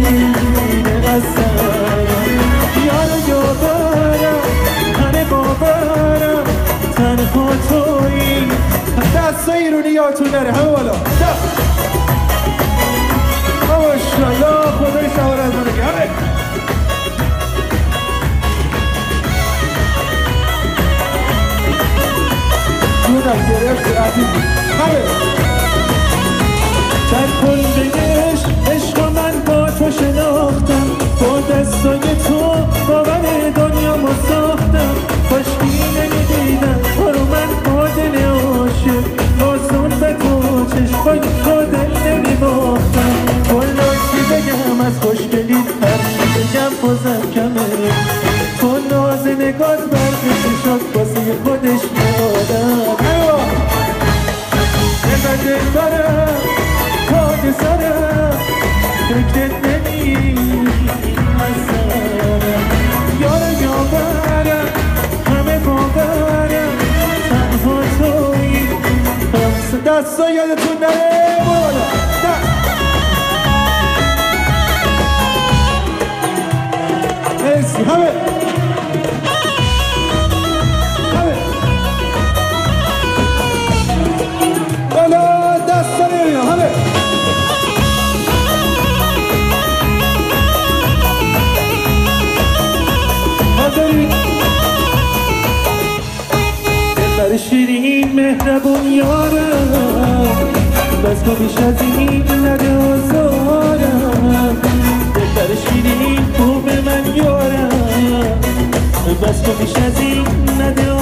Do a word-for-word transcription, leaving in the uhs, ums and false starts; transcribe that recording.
قصرم یارو یاورم تن باورم تنها تویی دستایی رو نیاتون نره همه بالا ماشالله خدای شوار از منو همه جونم گرفت عزیزی همه در کل عشق عشق من با تو شناختم با دستای تو باور دنیا ما ساختم کاشکی نمیدیدم تو رو من با دل عاشق با صورت و چشمای تو دل نمیباختم والا چی بگم از خوشگلیت هر چی بگم بازم کمه تو ناز نگات برکشی شد واسه خودش میادم اینقدر دل دارم تاج سرم فکرت نمیم از سرم یارو یاورم همه باورم تنها تویی دستا یادتون نره بالا مرسی همه همه بالا دستا نمیام همه حاضرین دلبر شیرین مهربون یارم بس تو بیش از این نده آزارم دلبر شیرین خوب من یارم بس تو بیش از این نده